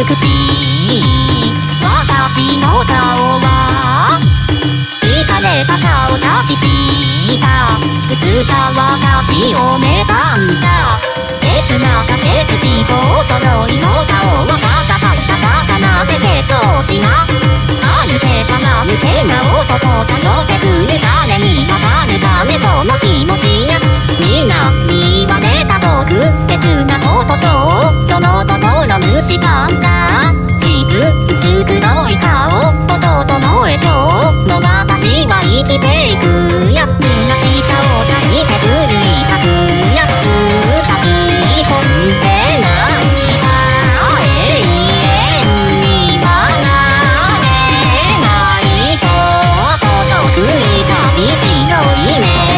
美しい私の顔は惹かれた顔立ちした薄か私を妬んだゲスな竹口とお揃いの顔は叩いた魚で化粧しな歩けたまぬけな男が寄ってくる誰にまたるためとの気持ちや皆に言われた特別なことそうその心虫かんだちくつ黒い顔弟の絵との私は生きていくや虚しさを抱いてくるいたくやうさぎ込んでないか永遠にはなれないと届く痛み白い目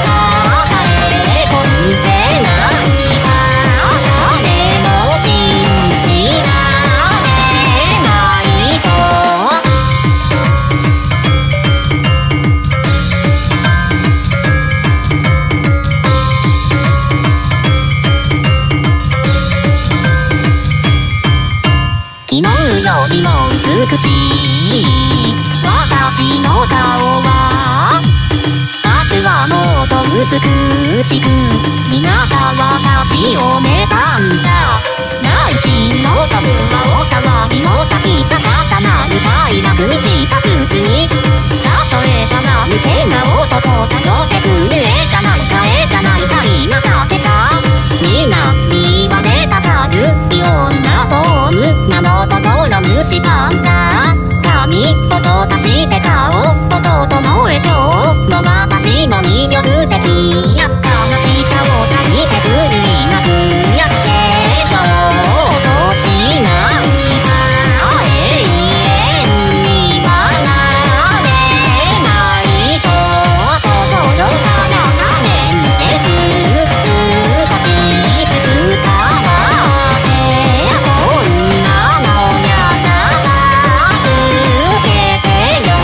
昨日よりも美しい私の顔は明日はもっと美しく皆が私を妬んだ内心のトムはお騒ぎの先逆さなる快楽にした筒に誘えたまぬけな男が寄ってくる絵じゃないか絵じゃないか今だってさ皆に言われたたるい女と女の心虫かんだ髪を閉ざして顔弟の絵との私も魅力的や悲しさを抱いてくる今くやってしょうとしないか永遠にはなれないと心から画面で少しずつ伝わってこんなのやだ助けてよ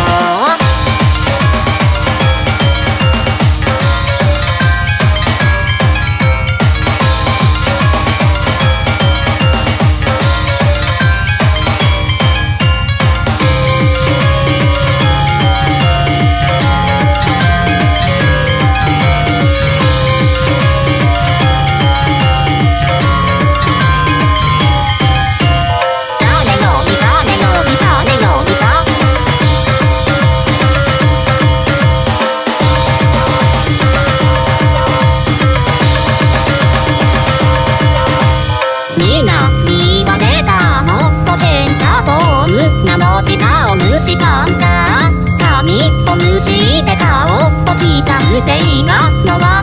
皆に言われたのと変だと女の舌をむしかんだ髪をむして顔を刻んで今のは